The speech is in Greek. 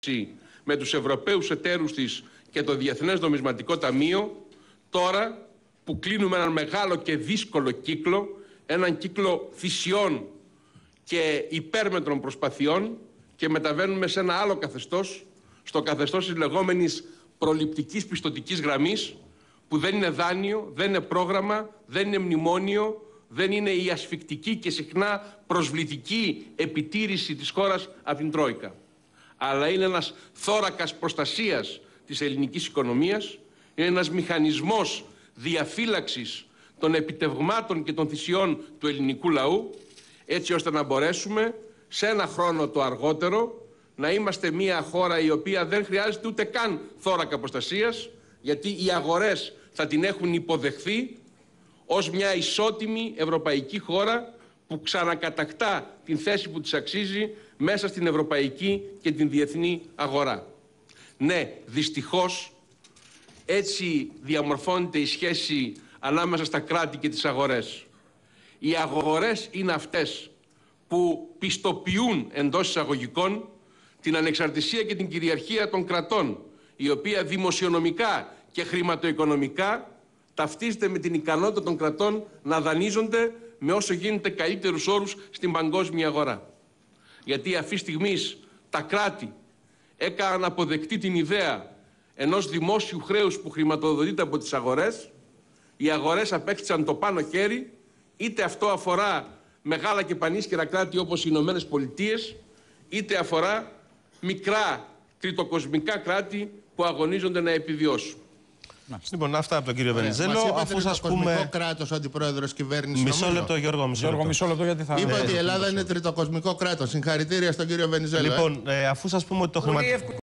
με τους Ευρωπαίους εταίρους της και το Διεθνές Νομισματικό Ταμείο, τώρα που κλείνουμε έναν μεγάλο και δύσκολο κύκλο, έναν κύκλο θυσιών και υπέρμετρων προσπαθειών, και μεταβαίνουμε σε ένα άλλο καθεστώς, στο καθεστώς της λεγόμενης προληπτικής πιστωτικής γραμμής, που δεν είναι δάνειο, δεν είναι πρόγραμμα, δεν είναι μνημόνιο, δεν είναι η ασφικτική και συχνά προσβλητική επιτήρηση της χώρας από την Τρόικα, αλλά είναι ένας θώρακας προστασίας της ελληνικής οικονομίας, είναι ένας μηχανισμός διαφύλαξης των επιτευγμάτων και των θυσιών του ελληνικού λαού, έτσι ώστε να μπορέσουμε σε ένα χρόνο το αργότερο να είμαστε μια χώρα η οποία δεν χρειάζεται ούτε καν θώρακα προστασίας, γιατί οι αγορές θα την έχουν υποδεχθεί ως μια ισότιμη ευρωπαϊκή χώρα που ξανακατακτά την θέση που της αξίζει μέσα στην ευρωπαϊκή και την διεθνή αγορά. Ναι, δυστυχώς έτσι διαμορφώνεται η σχέση ανάμεσα στα κράτη και τις αγορές. Οι αγορές είναι αυτές που πιστοποιούν εντός εισαγωγικών την ανεξαρτησία και την κυριαρχία των κρατών, η οποία δημοσιονομικά και χρηματοοικονομικά ταυτίζεται με την ικανότητα των κρατών να δανείζονται με όσο γίνεται καλύτερους όρους στην παγκόσμια αγορά. Γιατί αυτή τη στιγμή τα κράτη έκαναν αποδεκτή την ιδέα ενός δημόσιου χρέους που χρηματοδοτείται από τις αγορές, οι αγορές απέκτησαν το πάνω χέρι, είτε αυτό αφορά μεγάλα και πανίσχυρα κράτη όπως οι Ηνωμένες Πολιτείες, είτε αφορά μικρά τριτοκοσμικά κράτη που αγωνίζονται να επιβιώσουν. Λοιπόν, αυτά από τον κύριο Βενιζέλο. Αφού σας πούμε. Κράτος, αντιπρόεδρος κυβέρνησης. Μισό λεπτό, Γιώργο, μισό λεπτό, γιατί θα. Είπε ότι η Ελλάδα είναι τριτοκοσμικό κράτος. Συγχαρητήρια στον κύριο Βενιζέλο. Λοιπόν, αφού σας πούμε ότι το